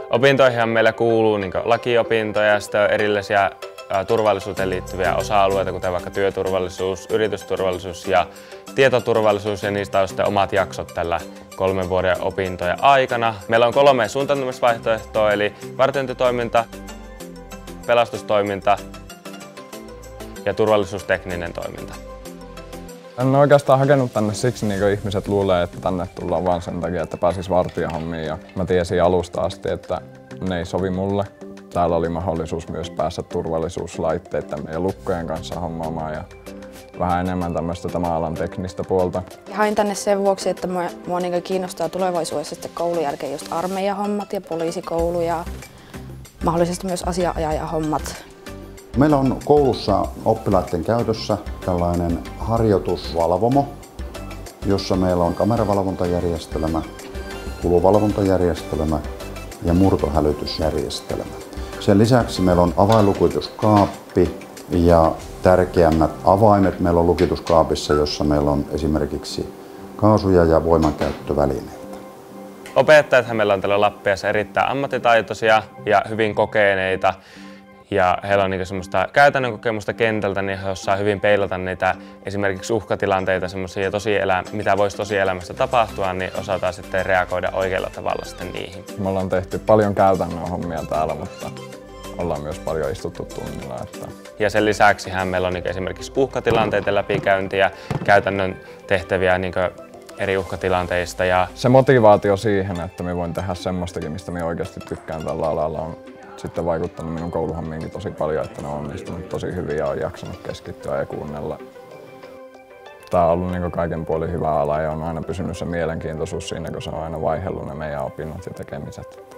Opintoihin meillä kuuluu niin lakiopintoja ja sitten erilaisia turvallisuuteen liittyviä osa-alueita, kuten vaikka työturvallisuus, yritysturvallisuus ja tietoturvallisuus, ja niistä on sitten omat jaksot tällä 3 vuoden opintojen aikana. Meillä on 3 suuntautumisvaihtoehtoa, eli vartiointitoiminta, pelastustoiminta ja turvallisuustekninen toiminta. En oikeastaan hakenut tänne siksi, niin kuin ihmiset luulee, että tänne tullaan vain sen takia, että pääsis vartiohommiin. Ja mä tiesin alusta asti, että ne ei sovi mulle. Täällä oli mahdollisuus myös päästä turvallisuuslaitteiden ja lukkojen kanssa hommaamaan ja vähän enemmän tämmöistä tämän alan teknistä puolta. Hain tänne sen vuoksi, että mua niin kiinnostaa tulevaisuudessa sitten koulun jälkeen just armeijahommat ja poliisikoulu ja mahdollisesti myös asianajajahommat. Meillä on koulussa oppilaiden käytössä tällainen harjoitusvalvomo, jossa meillä on kameravalvontajärjestelmä, kuluvalvontajärjestelmä ja murtohälytysjärjestelmä. Sen lisäksi meillä on avainlukituskaappi ja tärkeämmät avaimet meillä on lukituskaapissa, jossa meillä on esimerkiksi kaasuja ja voimankäyttövälineitä. Opettajathan meillä on täällä Lappiassa erittäin ammattitaitoisia ja hyvin kokeneita. Ja heillä on semmoista käytännön kokemusta kentältä, niin he osaa hyvin peilata niitä esimerkiksi uhkatilanteita, semmoisia mitä voisi tosielämässä tapahtua, niin osataan sitten reagoida oikealla tavalla sitten niihin. Me ollaan tehty paljon käytännön hommia täällä, mutta ollaan myös paljon istuttu tunnilla. Ja sen lisäksi meillä on esimerkiksi uhkatilanteiden läpikäyntiä, käytännön tehtäviä eri uhkatilanteista. Se motivaatio siihen, että me voin tehdä semmoistakin, mistä me oikeasti tykkään tällä alalla, on sitten vaikuttanut minun kouluhommiinkin tosi paljon, että ne on onnistunut tosi hyvin ja on jaksanut keskittyä ja kuunnella. Tämä on ollut kaiken puolin hyvä ala ja on aina pysynyt se mielenkiintoisuus siinä, kun se on aina vaihdellut ne meidän opinnot ja tekemiset.